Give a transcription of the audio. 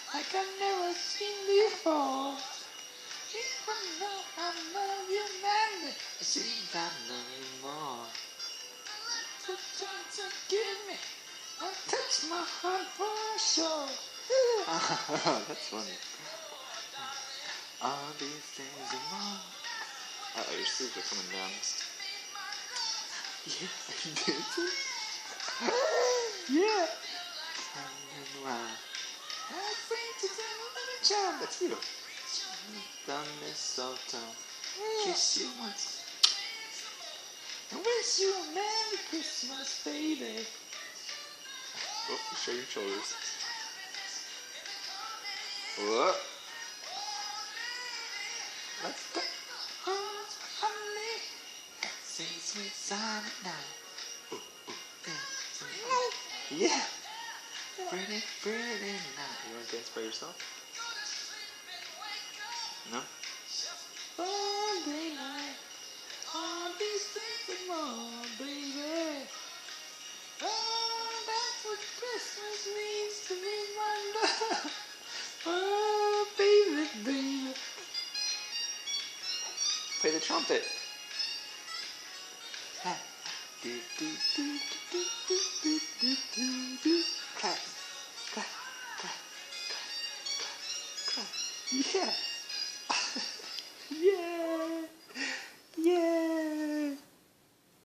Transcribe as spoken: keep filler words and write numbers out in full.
like I've never seen before. Even though I love you, man, it seems I love you more. So try to give me, or touch my heart for sure. That's funny. All these things and more. Uh oh, your sleeves are coming down. Yeah, I did it. Yeah. And wow. I'm free to tell another child. That's you. Done mistletoe. Kiss you once. I wish you a Merry Christmas, baby. Oh, show your shoulders. Whoa. Let's go. Oh, honey. Sing sweet silent night. Ooh, ooh, yeah. Yeah. Pretty, pretty night. You want to dance by yourself? No? Sunday night. All these things and more, baby. Oh, that's what Christmas means to me, my love. Oh, baby, baby. Play the trumpet. Ha. Do, do, do, do, do, do, do, do, do. Clap, clap, clap, clap, clap, clap. Yeah.